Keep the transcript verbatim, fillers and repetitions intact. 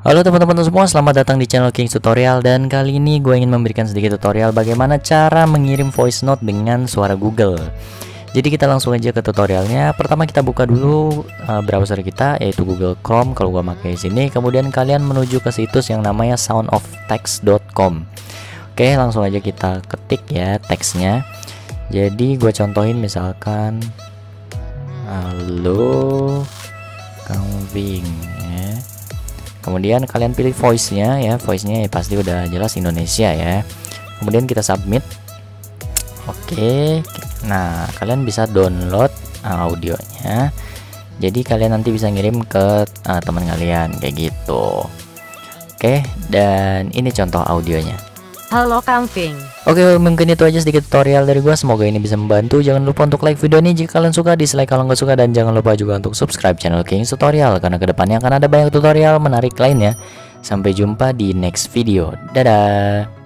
Halo teman-teman semua, selamat datang di channel King Tutorial. Dan kali ini gue ingin memberikan sedikit tutorial bagaimana cara mengirim voice note dengan suara Google. Jadi kita langsung aja ke tutorialnya. Pertama kita buka dulu uh, browser kita, yaitu Google Chrome kalau gue pakai sini. Kemudian kalian menuju ke situs yang namanya sound of text dot com. Oke, langsung aja kita ketik ya teksnya. Jadi gue contohin misalkan halo Kangving ya. Kemudian kalian pilih voice-nya ya, voice-nya ya pasti udah jelas Indonesia ya. Kemudian kita submit. Oke. Nah, kalian bisa download audionya. Jadi kalian nanti bisa ngirim ke uh, teman kalian kayak gitu. Oke, dan ini contoh audionya. Halo Kangving. Oke, mungkin itu aja sedikit tutorial dari gua. Semoga ini bisa membantu. Jangan lupa untuk like video ini jika kalian suka, dislike kalau nggak suka, dan jangan lupa juga untuk subscribe channel King Tutorial karena kedepannya akan ada banyak tutorial menarik lainnya. Sampai jumpa di next video. Dadah.